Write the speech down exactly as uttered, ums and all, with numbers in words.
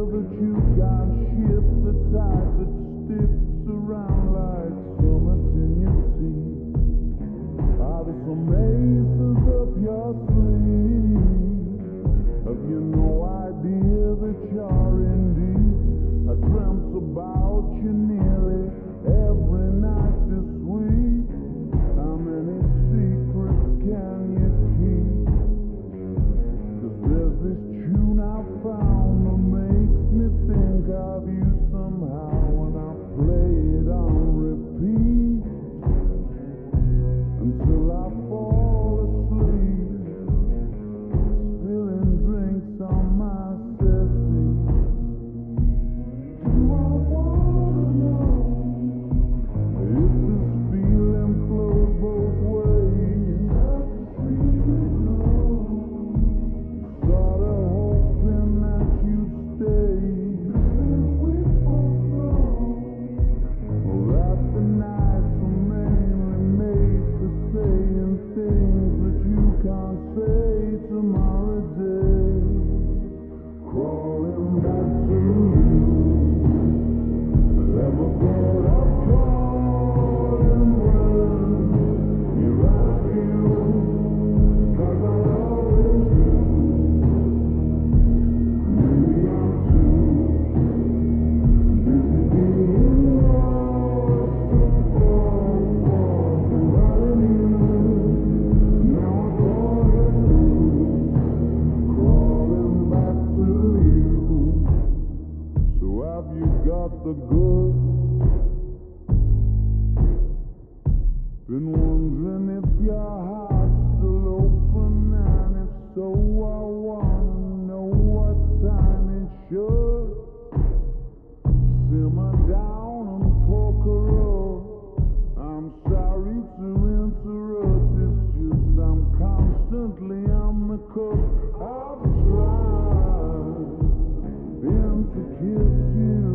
that you can't shift the tide that sticks around like summits in your teeth? Are there some aces up your sleeve? Have you no idea that you're in deep? I dreamt about you nearly every night this week. How many secrets can you keep? 'Cause there's this tune I found that makes me think of you somehow, and I play it on repeat until I fall asleep, spilling drinks on my settee. Do I wanna know if this feeling flows both ways? Sorta hoping that you'd stay. We both know that the nights were mainly made for saying things that you can't say tomorrow day. Crawling back to you, never thought of calling when you're out of you, 'cause I always knew. Maybe I'm too busy being lost to fall for somebody new. Now I thought it through, crawling back to you. So have you got the goods? Been wondering if your heart's still open, and if so, I wanna know what time it should. Simmer down and poker up. I'm sorry to interrupt, it's just I'm constantly on the cusp. I've tried been to kiss you,